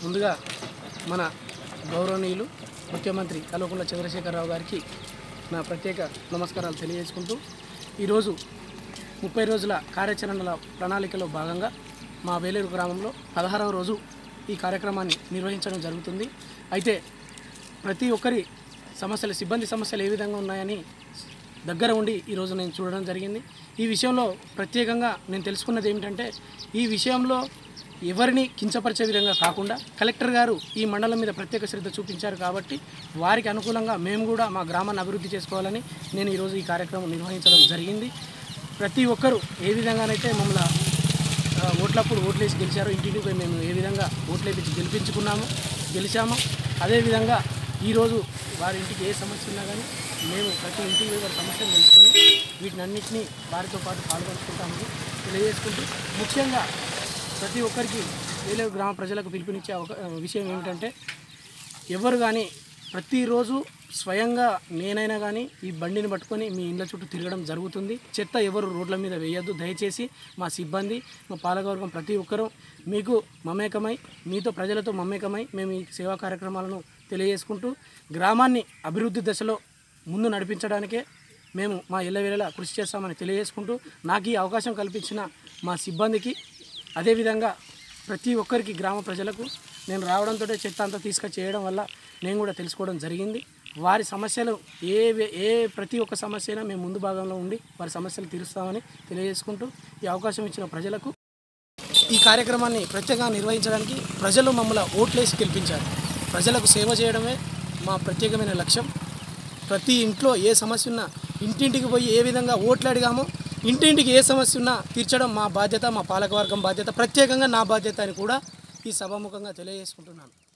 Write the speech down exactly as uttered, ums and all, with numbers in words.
ముందుగా మన గౌరవనీయులు ముఖ్యమంత్రి కల్వకుంట్ల చంద్రశేఖరరావు గారికి నా ప్రత్యేక నమస్కారాలు తెలియజేసుకుంటూ ఈరోజు ముప్పై రోజుల కార్యాచరణల ప్రణాళికలో భాగంగా మా వేలేరు గ్రామంలో పదహారవ రోజు ఈ కార్యక్రమాన్ని నిర్వహించడం జరుగుతుంది. అయితే ప్రతి ఒక్కరి సమస్యలు సిబ్బంది సమస్యలు ఏ విధంగా ఉన్నాయని దగ్గర ఉండి ఈరోజు నేను చూడడం జరిగింది. ఈ విషయంలో ప్రత్యేకంగా నేను తెలుసుకున్నది ఏమిటంటే, ఈ విషయంలో ఎవరిని కించపరిచే విధంగా కాకుండా కలెక్టర్ గారు ఈ మండలం మీద ప్రత్యేక శ్రద్ధ చూపించారు కాబట్టి వారికి అనుకూలంగా మేము కూడా మా గ్రామాన్ని అభివృద్ధి చేసుకోవాలని నేను ఈరోజు ఈ కార్యక్రమం నిర్వహించడం జరిగింది. ప్రతి ఒక్కరూ ఏ విధంగానైతే మమ్మల్ని ఓట్లప్పుడు ఓట్లేసి గెలిచారో, ఇంటింటికి మేము ఏ విధంగా ఓట్లేపించి గెలిపించుకున్నామో గెలిచామో అదేవిధంగా ఈరోజు వారి ఇంటికి ఏ సమస్య ఉన్నా కానీ మేము ప్రతి ఇంటికి వారి సమస్యలు తెలుసుకొని వీటిని అన్నింటినీ వారితో పాటు పాల్గొనుకుంటామని తెలియజేసుకుంటూ, ముఖ్యంగా ప్రతి ఒక్కరికి వేలేరు గ్రామ ప్రజలకు పిలుపునిచ్చే విషయం ఏమిటంటే, ఎవరు కానీ ప్రతిరోజు స్వయంగా నేనైనా కానీ ఈ బండిని పట్టుకొని మీ ఇళ్ళ చుట్టూ తిరగడం జరుగుతుంది. చెత్త ఎవరు రోడ్ల మీద వేయద్దు. దయచేసి మా సిబ్బంది, మా పాలకవర్గం ప్రతి ఒక్కరూ మీకు మమేకమై, మీతో ప్రజలతో మమేకమై మేము ఈ సేవా కార్యక్రమాలను తెలియజేసుకుంటూ గ్రామాన్ని అభివృద్ధి దశలో ముందు నడిపించడానికే మేము మా ఎల్లవేళలా కృషి చేస్తామని తెలియజేసుకుంటూ, నాకు ఈ అవకాశం కల్పించిన మా సిబ్బందికి, అదేవిధంగా ప్రతి ఒక్కరికి గ్రామ ప్రజలకు నేను రావడంతో చెత్త అంతా తీసుకొచ్చి చేయడం వల్ల నేను కూడా తెలుసుకోవడం జరిగింది. వారి సమస్యలు ఏ ఏ ప్రతి ఒక్క సమస్య అయినా మేము ముందు భాగంలో ఉండి వారి సమస్యలు తీరుస్తామని తెలియజేసుకుంటూ, ఈ అవకాశం ఇచ్చిన ప్రజలకు, ఈ కార్యక్రమాన్ని ప్రత్యేకంగా నిర్వహించడానికి ప్రజలు మమ్మల్ని ఓట్లేసి గెలిపించారు. ప్రజలకు సేవ చేయడమే మా ప్రత్యేకమైన లక్ష్యం. ప్రతి ఇంట్లో ఏ సమస్య ఉన్నా ఇంటింటికి పోయి ఏ విధంగా ఓట్లు అడిగామో ఇంటింటికి ఏ సమస్య ఉన్నా తీర్చడం మా బాధ్యత, మా పాలకవర్గం బాధ్యత, ప్రత్యేకంగా నా బాధ్యత అని కూడా ఈ సభాముఖంగా తెలియజేసుకుంటున్నాను.